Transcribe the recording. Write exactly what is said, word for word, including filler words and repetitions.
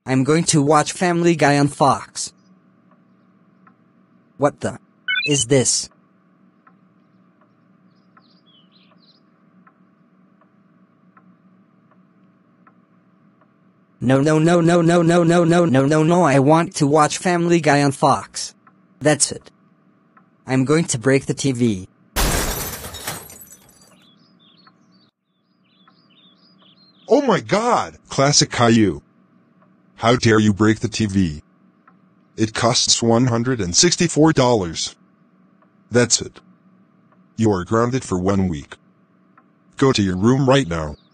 I'm going to watch Family Guy on Fox. What the is this? No no no no no no no no no no no I want to watch Family Guy on Fox. That's it. I'm going to break the T V. Oh my God! Classic Caillou. How dare you break the T V? It costs one hundred sixty-four dollars. That's it. You are grounded for one week. Go to your room right now.